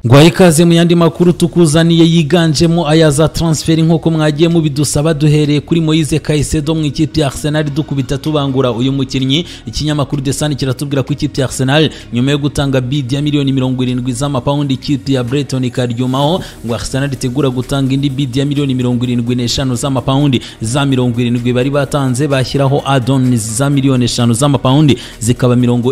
Ngwaye ikaze mu yandi makuru tukuzaniye yiganjemo aya za transfer nk'uko mwagiye mu bidusaba duhereye kuri Moise Caicedo mu ikipe ya Arsenal dukubita tubangura uyu mukinnyi. Ikinyamakuru The Sun kiratubwira ko ikipe ya Arsenal nyuma yo gutanga bid ya miliyoni 70 z'amapaundi ikipe ya Brighton ikaryumaho ngo Arsenal itegura gutanga indi bid ya miliyoni 75 z'amapaundi za 70 bari batanze bashyiraho add-ons za miliyoni 5 z'amapaundi zikaba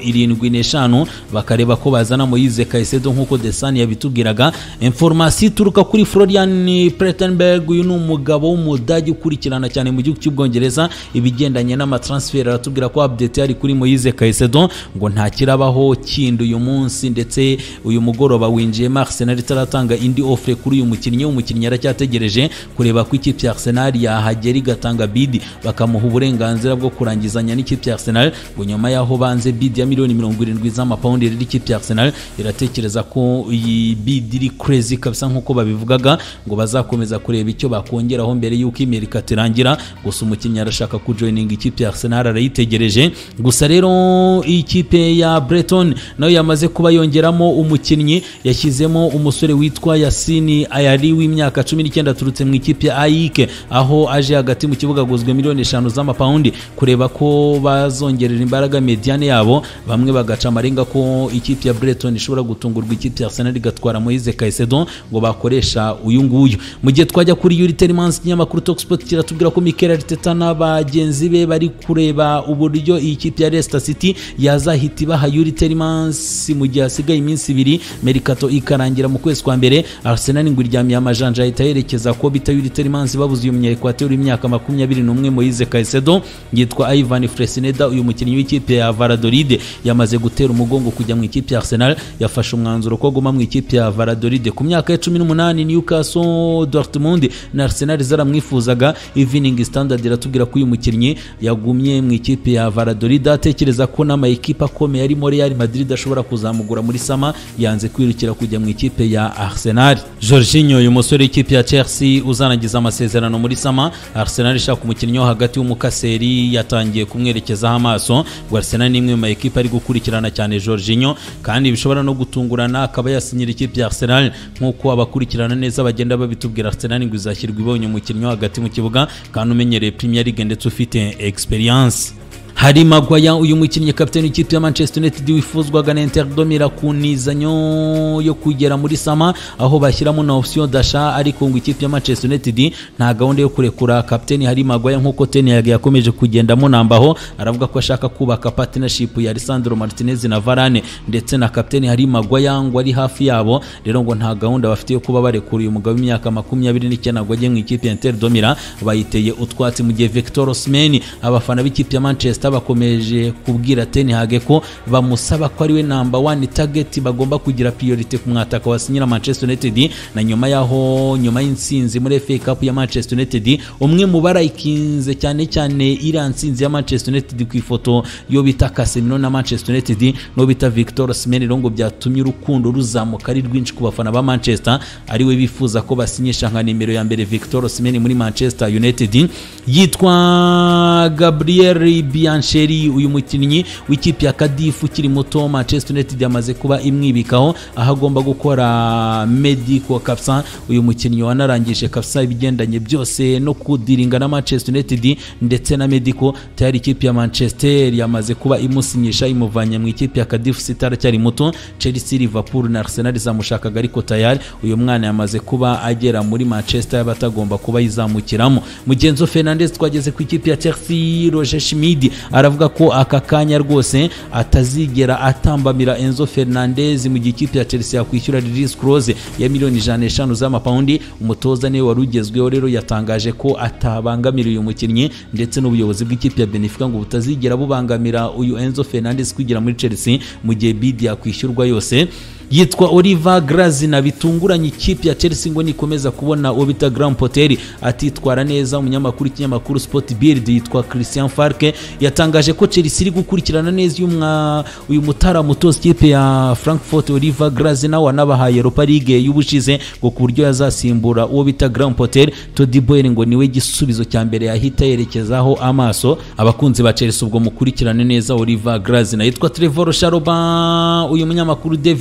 75 bakareba ko bazana Moise Caicedo nk'uko The Sun bitubwiraga. Information turuka kuri Florian Plettenberg, uyu ni umugabo w'umudage ukurikirana cyane mu gihugu cy'Ubwongereza ibigendanye n'amatransfer. Aratubwira ko update yari kuri Moise Caicedo ngo nta kirabaho kindi uyu munsi, ndetse uyu mugoroba winjiye Arsenal itaratanga indi offer kuri uyu mukinnyi. Umukinnyi aracyategereje kureba ko ikipe ya Arsenal yahagera igatanga bid bakamuha uburenganzira bwo kurangizanya n'ikipe ya Arsenal. Ngo nyuma yaho banze bid ya miliyoni 70 z'amapaundi riri ikipe ya Arsenal iratekereza ko iyi bid iri crazy kabisa nk'uko babivugaga, ngo bazakomeza kureba icyo bakongeraho mbere y'uko Amerika tirangira. Gusa umukinnyi arashaka kujoining ikipe ya Arsenal arayitegereje. Gusa rero ikipe ya Brighton nayo yamaze kuba yongeramo umukinnyi, yashyizemo umusore witwa Yassine Ayari w'imyaka 19 turutse mu ikipe ya AEK, aho aje hagati mu kibuga guzwe miliyoni 5 z'amapaundi kureba ko bazongerera imbaraga mediane yabo. Bamwe bagaca amarenga ko ikipe ya Brighton ishobora gutungurwa ikipe ya Arsenal gatwara Moise Caicedo ngo bakoresha uyu nguyu. Mu gihe twajya kuri Yuri Tielemans, ikinyamakuru Talksport kiratubwira ko Mikel Arteta n'abagenzi be bari kureba uburyo iyi kipe ya Leicester City yazahita ibaha Yuri Tielemans mu gihe hasigaye iminsi 2 Mercato ikarangira mu kwezi kwa mbere. Arsenal ngo iryamiye amajanja ahita yerekeza ko bita Yuri Tielemans babuze uyu munya-Equateur w'imyaka 21 Moise Caicedo. Yitwa Ivan Fresneda, uyu mukinnyi w'ikipe ya Valladolid yamaze gutera umugongo kujya mu ikipe ya Arsenal. Yafashe umwanzuro ko guma mu ikipe ya Valladolid ku myaka ya 18. Newcastle, Dortmund na Arsenal zaramwifuzaga. Evening Standard iratubwira ko uyu mukinnyi yagumye mu ikipe ya Valladolid atekereza ko n'ama ekipa akomeye arimo Real Madrid ashobora kuzamugura muri sama, yanze kwirukira kujya mu ikipe ya Arsenal. Jorginho, uyu musore w'ikipe ya Chelsea uzanagiza amasezerano muri sama, Arsenal ishaka umukinnyi wo hagati w'umukaseri yatangiye kumwerekezaho amaso. ngo Arsenal ni imwe mu ekipa ari gukurikirana cyane Jorginho, kandi bishobora no gutungurana akaba yasinyira ikipe ya Arsenal nk'uko abakurikirana neza bagenda babitubwira. Arsenal ngo izashyirwa ibonye umukinnyi hagati mu kibuga kandi umenyereye Premier League ndetse ufite experience. Harry Maguire, uyu mukinnyi kapiteni w'ikipe ya Manchester United wifuzwaga na Inter Domira ku nizanyo yo kugera muri sama, aho bashyiramo na option dasha, ariko ngo ikipe ya Manchester United nta gahunda yo kurekura kapiteni Harry Maguire nk'uko Ten Hag yakomeje kugendamo nambaho. Aravuga ko ashaka kubaka partnership ya Lisandro Martinez na Varane ndetse na kapiteni Harry Maguire ngo ari hafi yabo. Rero ngo nta gahunda bafite yo kuba barekura uyu mugabo w'imyaka 29 ngo ajye mu ikipe ya Inter Domira. Bayiteye utwatsi mu gihe Victor Osimhen abafana b'ikipe ya Manchester bakomeje kubwira Ten Hag ko bamusaba ko ari we number 1 target bagomba kugira priority ku mwataka wasinyira Manchester United. Na nyuma y'insinzi muri FA Cup ya Manchester United, umwe mu barayikinze cyane iransinzi ya Manchester United ku ifoto yo bita Casemiro na Manchester United no bita Victor Osimhen, ngo byatumye urukundo ruzamuka ari rwinshi ku bafana ba Manchester. Ari we bifuza ko basinyisha nka nimero ya mbere Victor Osimhen muri Manchester United. Yitwa Gabriel Biancheri, uyu mukinnyi w'ikipe ya Cardiff ukiri muto. Manchester United yamaze kuba imwibikaho aho agomba gukora medical kapsa. Uyu mukinnyi wanarangije kapsa ibigendanye byose no kudiringa na Manchester United ndetse na medical. Tayari ikipe ya Manchester yamaze kuba imusinyisha imuvanye mu ikipe ya Cardiff City aracyari muto. Chelsea, Liverpool na Arsenal zamushakaga, ariko tayari uyu mwana yamaze kuba agera muri Manchester y'abatagomba kuba yizamukiramo. Mugenzo Fernandes twageze ku ikipe ya Chelsea. Roger Schmidt aravuga ko aka kanya rwose atazigera atambamira Enzo Fernandez mu gihe ikipe ya Chelsea yakwishyura release clause ya miliyoni 5 z'amapaundi. Umutoza niwe warugezweho rero yatangaje ko atabangamira uyu mukinnyi ndetse n'ubuyobozi bw'ikipe ya Benfica ngo butazigera bubangamira uyu Enzo Fernandez kwigira muri Chelsea mu gihe bid yakwishyurwa yose. Yitwa Oliver Grazina, bitunguranye ikipe ya Chelsea ngo nikomeza kubona Obita Graham Potter atitwara neza. Umunyamakuru ikinyamakuru Sport Bild yitwa Christian Falke yatangaje ko Chelsea iri gukurikirana neza uyu mutara mutoza ikipe ya Frankfurt Oliver Grazina wanabahaye Europa League y'ubushize ngo ku buryo yazasimbura uwo bita Graham Potter. Todd Boehly ngo niwe gisubizo cya mbere yahita yerekezaho amaso. Abakunzi ba Chelsea ubwo mukurikirane neza Oliver Grazina. Yitwa Trevor Chalobah, uyu munyamakuru David Onstein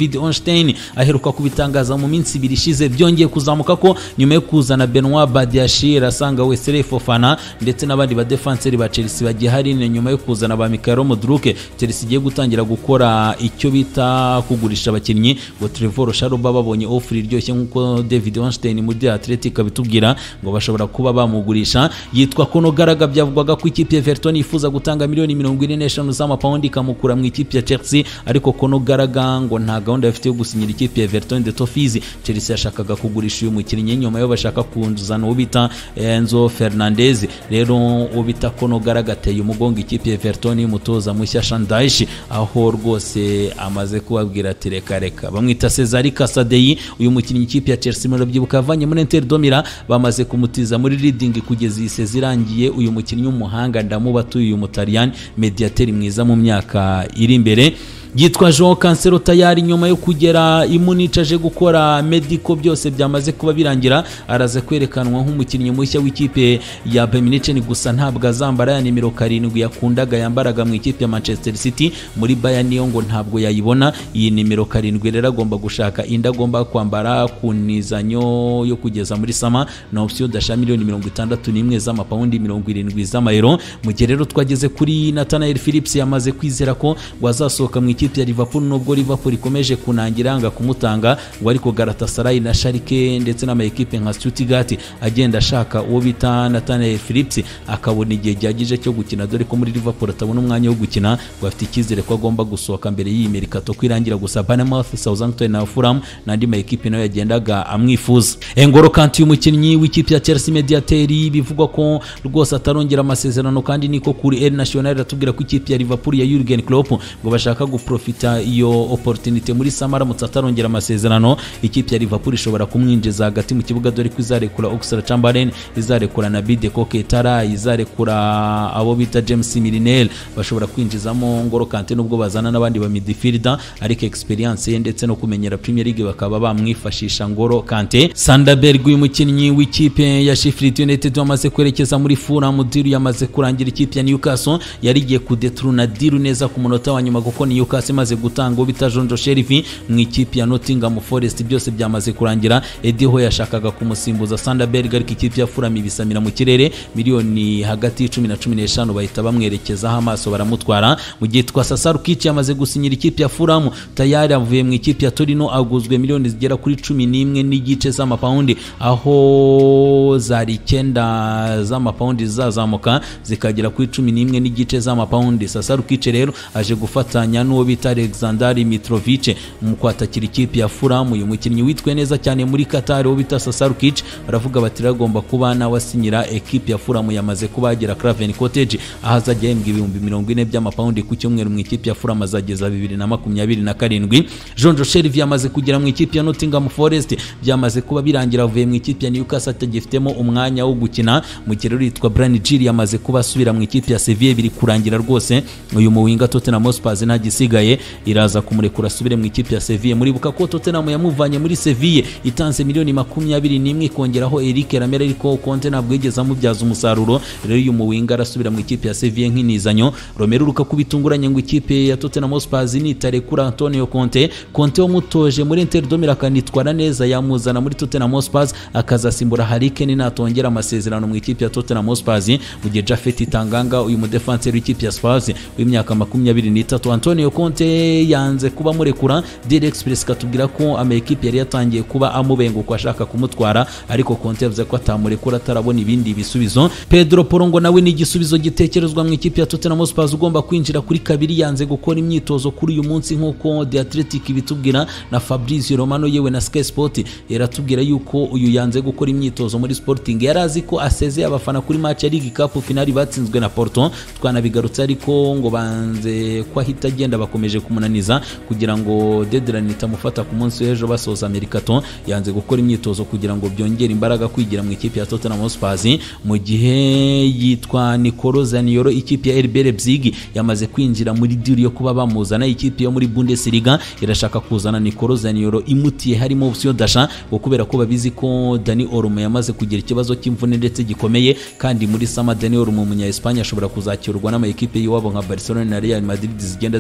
Onstein aheruka kubitangaza mu minsi ibiri ishize. Byongeye kuzamuka ko nyuma yo kuzana Benoit Badiashile asanga Wesley Fofana ndetse n'abandi ba defenseur ba Chelsea bagihari, nyuma yo kuzana ba Mikhailo Mudryk Chelsea igiye gutangira gukora icyo bita kugurisha abakinnyi ngo Trevor Sharoba babonye offer iryoshye nkuko David Onstein muri The Athletic abitubwira ngo bashobora kuba bamugurisha. Yitwa Kono Garaga, byavugwaga ko ikipe ya Everton ifuza gutanga miliyoni 45 z'amapaundi ikamukura mu ikipe ya Chelsea, ariko Kono Garaga ngo nta gahunda afite yo gusinyira ikipe ya Everton de Toffees. Chelsea yashakaga kugurisha uyu mukinnyi nyuma yo bashaka kunzana ubita Enzo Fernandez. Rero ubita Kono Garaga ateye umugongo ikipe ya Everton y'umutoza mushya Shandaishi, aho rwose amaze kubabwira ati reka bamwita Cesar Casadei. Uyu mukinnyi ikipe ya Chelsea murabyibuka avanye muri Inter Domira, bamaze kumutiza muri Reading kugeza iyi sezi irangiye. Uyu mukinnyi w'umuhanga ndamubatuye uyu Mutaliyani mediateur mwiza mu myaka iri imbere. Yitwa Joao Cancelo tayari nyuma yo kugera Munich aje gukora medical, byose byamaze kuba birangira, araze kwerekanwa nk'umukinnyi mushya w'ikipe ya Bayern Munich. Gusa ntabwo azambara ya nimero 7 yakundaga yambaraga mu ikipe ya Manchester City. Muri Bayern niyo ngo ntabwo yayibona iyi nimero 7, rero agomba gushaka inda agomba kwambara ku nizanyo yo kugeza muri sama na option dasha miliyoni 61 z'amapaundi 70 z'amayero. Mu gihe rero twageze kuri Nathaniel Phillips yamaze kwizera ko wazasohoka mu ikipe ya Liverpool, nubwo Liverpool ikomeje kunangira anga kumutanga ngo ariko Galatasaray na Schalke ndetse n'ama ekipe nka Stuttgart agenda ashaka uwo bita Nathaniel Phillips akabona igihe gihagije cyo gukina, dore ko muri Liverpool atabona umwanya wo gukina, ngo afite icyizere ko agomba gusohoka mbere y'iyi mercato kwirangira. Gusa Bournemouth, Southampton na Fulham n'andi ma ekipe nayo yagendaga amwifuza. N'Golo Kanté umukinnyi w'ikipe ya Chelsea mediateur bivugwa ko rwose atarongera amasezerano, kandi niko kuri El Nacional atubwira ko ikipe ya Liverpool ya Jurgen Klopp ngo bashaka guprofita iyo opportunity muri Samara mutarongera amasezerano. Ikipe ya Liverpool ishobora kumwinjiza hagati mu kibuga, dore ko izarekura Oxlade-Chamberlain, izarekura Naby Keita, izarekura abo bita James Milner, bashobora kwinjizamo N'Golo Kanté nubwo bazana n'abandi ba midfielder, ariko experience ye ndetse no kumenyera Premier League bakaba bamwifashisha N'Golo Kanté. Sanderberg uyu mukinnyi w'ikipe ya Sheffield United wamaze kwerekeza muri Fulham, deal yamaze kurangira. Ikipe ya Newcastle yari igiye kudetruna deal neza ku munota wa nyuma, kuko Newcastle imaze gutanga ubita Jonjo Sheriff mu ikipe ya Nottingham Forest, byose byamaze kurangira. Eddie Howe yashakaga kumusimbuza Sanderberg, ariko ikipe ya Fulham ibisamira mu kirere miliyoni hagati 10 na 15 bahita bamwerekezaho amaso baramutwara. Mu gihe twa Sasarukic yamaze gusinyira ikipe ya Fulham, tayari avuye mu ikipe ya Torino, aguzwe miliyoni zigera kuri 11 n'igice z'amapaundi, aho zari 9 z'amapaundi zazamuka zikagera kuri 11 n'igice z'amapaundi. Sasarukic rero aje gufatanya n'uwo bita Alexander Mitrovic mu kwatakira ikipe ya Fulham. Uyu mukinnyi witwe neza cyane muri Qatar wo bita Sasarukic, baravuga bati ragomba kuba na wasinyira ekipe ya Fulham. Yamaze kubagera Craven Cottage, aho azajya yembwa ibihumbi 40 by'amapaundi ku cyumweru mu ikipe ya Fulham azageza 2027. Jonjo Sheriff yamaze kugera mu ikipe ya Nottingham Forest, byamaze kuba birangira avuye mu ikipe ya Newcastle atagifitemo umwanya wo gukina. Mu kirero yitwa Brian Gill yamaze kuba asubira mu ikipe ya Sevilla, biri kurangira rwose. Uyu muwinga Tottenham Hotspur nta gisigaye, iraza kumurekura asubire mu ikipe ya Sevilla. Muribuka ko Tottenham yamuvanye muri Sevilla itanze miliyoni 21 ikongeraho Eric Lamela, ariko Conte ntabwo yigeze amubyaza umusaruro. Rero uyu muwinga arasubira mu ikipe ya Sevilla nk'inizanyo. Romelu Lukaku bitunguranye ngo ikipe ya Tottenham Hotspur nitarekura Antonio Conte wamutoje muri Inter Domira akanitwara neza, yamuzana muri Tottenham Hotspur akazasimbura Harry Kane natongera amasezerano mu ikipe ya Tottenham Hotspur. Mu gihe Jafet Tanganga uyu mudefenseur w'ikipe ya Spurs w'imyaka 23 Antonio Conte yanze kuba murekura. Daily Express katubwira ko ama ekipe yari yatangiye kuba amubenguka ashaka kumutwara, ariko Conte yavuze ko atamurekura atarabona ibindi bisubizo. Pedro Porro nawe ni igisubizo gitekerezwa mu ikipe ya Tottenham Hotspur, ugomba kwinjira kuri 2 yanze gukora imyitozo kuri uyu munsi nk'uko The Athletic bitubwira na Fabrizio Romano yewe na Sky Sport yaratubwira yuko uyu yanze gukora imyitozo muri Sporting. Yarazi ko asezeye abafana kuri match ya League Cup finali batsinzwe na Porto, twanabigarutse, ariko ngo banze ko ahita agenda bakomeje kumunaniza kugira ngo deadline itamufata ku munsi w'ejo basoza Mercato. Yanze gukora imyitozo kugira ngo byongere imbaraga kwigira mu ikipe ya Tottenham Hotspur. Mu gihe yitwa Nicolo Zaniolo ikipe ya RB Leipzig yamaze kwinjira muri deal yo kuba bamuzana. Ikipe yo muri Bundesliga irashaka kuzana Nicolo Zaniolo imutiye harimo option dasha, kubera ko babizi ko Dani Olmo yamaze kugira ikibazo cy'imvune ndetse gikomeye, kandi muri sama Dani Olmo umunya Espagne ashobora kuzakirwa n'ama ekipe y'iwabo nka Barcelona na Real Madrid zigenda zimwifuza.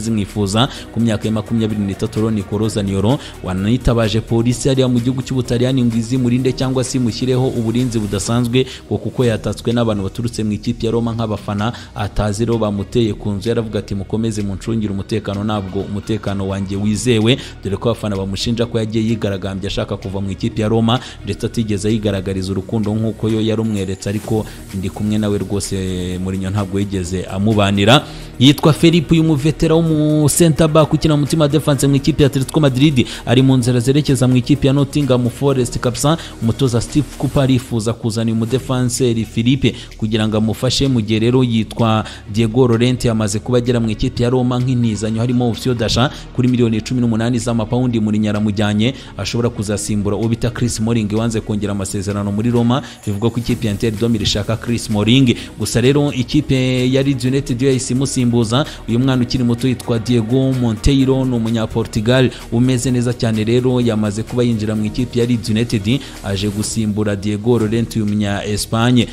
kumwifuza ku myaka ya 23 Nicolo Zaniolo wanitabaje polisi yari mu gihugu cy'Ubutaliyani ngo izimurinde cyangwa se mushyireho uburinzi budasanzwe kuko yatatswe n'abantu baturutse mu ikipe ya Roma nk'abafana atazi ro bamuteye ku nzu. Yaravuga ati mukomeze muncungire umutekano, ntabwo umutekano wanjye wizewe, dore ko abafana bamushinja ko yagiye yigaragambya ashaka kuva mu ikipe ya Roma ndetse atigeze yigaragariza urukundo nk'uko yo yarumweretse, ariko ndi kumwe nawe rwose Mourinho ntabwo yigeze amubanira. Yitwa Felipe uyu muvetera wo mu center back ukina mu team defense mu ikipe ya Atletico Madrid, ari mu nzira zerekeza mu ikipe ya Nottingham Forest kabisa. Umutoza Steve Cooper arifuza kuzana uyu defenseur Felipe kugira ngo amufashe mu gihe rero yitwa Diego Llorente yamaze kuba agera mu ikipe ya Roma nk'intizanyo, harimo option d'achat kuri miliyoni 18 z'amapaundi. Mourinho aramujyanye, ashobora kuzasimbura uwo bita Chris Smalling wanze kongera amasezerano muri Roma. Bivuga ko ikipe ya Inter Dome irashaka Chris Smalling, gusa rero ikipe ya Leeds United yahise imusimbuza uyu mwana ukiri muto yitwa Diego Monteiro, ni umunyaportugal umeze neza cyane. Rero yamaze kuba yinjira mu ikipe ya Leeds United aje gusimbura Diego Llorente uyu munya Espagne,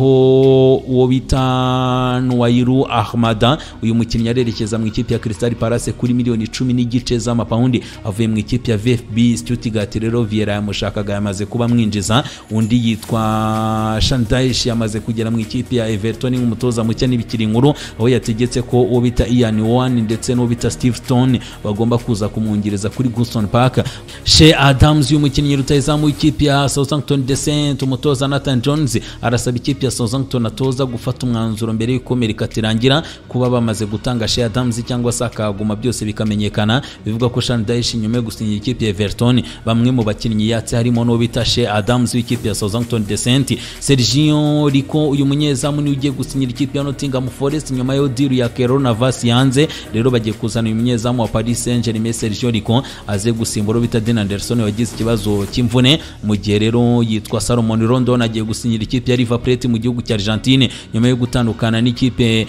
aho uwo bita Nuairu Ahmada uyu mukinnyi arerekeza mu ikipe ya Crystal Palace kuri miliyoni 10 z'amapaundi avuye mu ikipe ya VfB Stuttgart. Rero Vieira yamushakaga yamaze kuba mwinjiza. Undi yitwa Shandaish yamaze kugera mu ikipe ya Everton nk'umutoza mucya n'ibikiri inkuru, aho yategetse ko uwo bita Ian Wan ndetse n'uwo bita Steve Stone bagomba kuza kumwongereza kuri Goodson Park. Shea Adams uyu mukinnyi rutayizamu w'ikipe ya Southampton Descent, umutoza Nathan Jones arasaba ikipe ya Southampton atoza gufata umwanzuro mbere y'uko Amerika tirangira kuba bamaze gutanga Shea Adams cyangwa se akaguma byose bikamenyekana. Bivuga ko Shandaish nyuma yo gusinyira ikipe ya Everton bamwe mu bakinnyi yatse harimo n'uwo bita Shea Adams w'ikipe ya Southampton Descent. Sergio Rico uyu munyezamu ni ugiye gusinyira ikipe ya Nottingham Forest nyuma yo deal ya Keylor Navas yanze. Rero bagiye kuzana uyu munyezamu wa Paris Saint-Germain Sergio Rico aze gusimbura bita Dean Anderson wagize ikibazo cy'imvune. Mu gihe rero yitwa Salomon Rondon agiye gusinyira ikipe ya River Plate mu gihugu cya Argentine nyuma yo gutandukana n'ikipe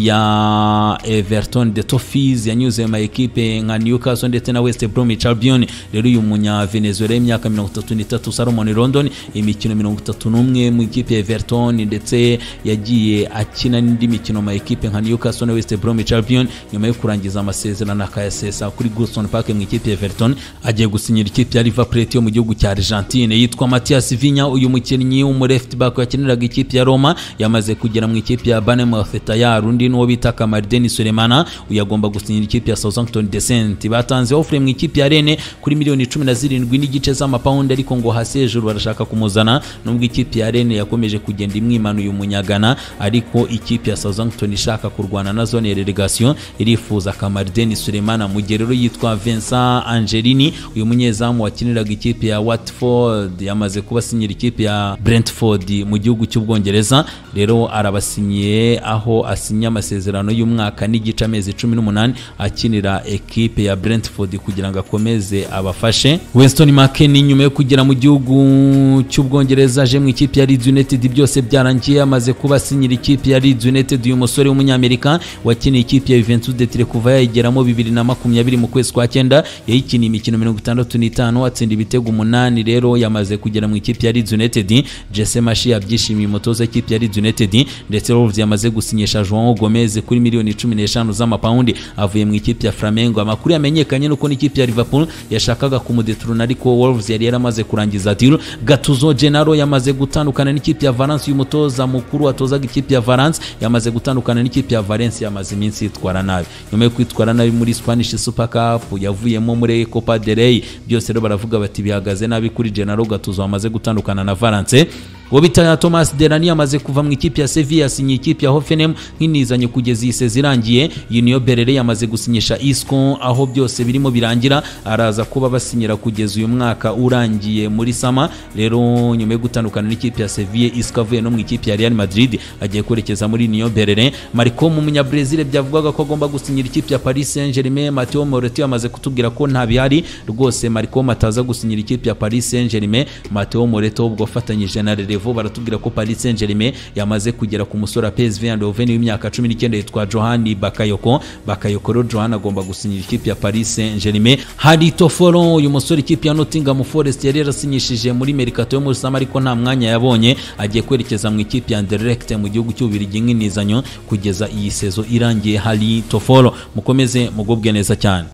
ya Everton. The Toffees yanyuze mu ekipe nka Newcastle ndetse na West Bromwich Albion. Rero uyu munya Venezuela y'imyaka 33 Salomon Rondon imikino 31 mu ikipe ya Everton ndetse yagiye akina n'indi mikino mu ekipe nka Newcastle na West Bromwich Albion. Nyuma yo kurangiza amasezerano akayasesa kuri Goodson Park mu ikipe ya Everton agiye gusinyira ikipe ya River Plate yo mu gihugu cya Argentine. Yitwa Matias Vinha uyu mukinnyi w'umu left back yakiniraga ikipe ya Roma yamaze kugera mu ikipe ya Bournemouth tayari. Undi n'uwo bita Kamari Denis Sulemana uyagomba gusinyira ikipe ya Southampton Descent. Batanze offer mu ikipe ya Rennes kuri miliyoni 17 z'amapaundi, ariko ngo hasi hejuru barashaka kumuzana. Nubwo ikipe ya Rennes yakomeje kugenda imwimana uyu munyagana, ariko ikipe ya Southampton ishaka kurwana na zone ya relegation irifuza Kamari Denis Sulemana. Mu gihe rero yitwa Vincent Angelini uyu munyezamu wakiniraga ikipe ya Watford yamaze kuba sinyira ikipe ya Brentford mu gihugu cy'Ubwongereza. Rero arabasinyiye aho asinya amasezerano y'umwaka n'igice amezi 18 akinira ekipe ya Brentford kugira ngo akomeze abafashe. Winston McKennie nyuma yo kugera mu gihugu cy'Ubwongereza aje mu ikipe ya Leeds United byose byarangiye amaze kuba sinyira ikipe ya Leeds United. Uyu musore w'umunyamerika wakiniye ikipe ya Juventus de Turin kuva yayigeramo 2020 mu kwezi kwa 9 yayikiniye imikino 65 atsinda ibitego 8. Rero yamaze kugera mu ikipe ya Leeds United. Jesse Marsch yabyishimiye umutoza w'ikipe ya Leeds United ndetse Wolves yamaze gusinyisha Joao Gomez kuri miliyoni 15 z'amapaundi avuye mu ikipe ya Flamengo. Amakuru yamenyekanye nuko n'ikipe ya Liverpool yashakaga kumudetrona, ariko Wolves yari yaramaze kurangiza deal. Gattuso Gennaro yamaze gutandukana n'ikipe ya Valence. Uyu mutoza mukuru atozaga ikipe ya Valence yamaze gutandukana n'ikipe ya Valencia yamaze iminsi yitwara nabi. Nyuma yo kwitwara nabi muri Spanish Super Cup yavuyemo muri Copa del Rey, byose rero baravuga bati bihagaze nabi kuri Gennaro Gattuso wamaze gutandukana na Valence. Uwo bita Thomas Delaney yamaze kuva mu ikipe ya Sevilla asinye ikipe ya Hoffenheim nk'inizanye kugeza ise zirangiye. Union Berlin yamaze gusinyisha Isco aho byose birimo birangira, araza kuba basinyira kugeza uyu mwaka urangiye muri sama. Rero nyuma yo gutandukana n'ikipe ya Sevilla, Isco avuye no mu ikipe ya Real Madrid agiye kwerekeza muri Union Berlin. Marco mu munyabrazil byavugwaga ko agomba gusinyira ikipe ya Paris Saint-Germain. Matteo Moretti yamaze kutubwira ko nta bihari rwose Marco mataza gusinyira ikipe ya Paris Saint-Germain. Matteo Moretti ubwo afatanyije na Revo baratubwira ko Paris Saint-Germain yamaze kugera ku musore PSV Eindhoven w'imyaka 19 yitwa Johani Bakayoko rero Johan agomba gusinyira ikipe ya Paris Saint-Germain. Hari Tofolo uyu musore ikipe ya Nottingham Forest yari yarasinyishije muri Mercato yo muri Sama ariko nta mwanya yabonye, agiye kwerekeza mu ikipe ya Anderlecht mu gihugu cy'Ububiligi nk'inizanyo kugeza iyi sezo irangiye. Hari Tofolo mukomeze mugubwe neza cyane.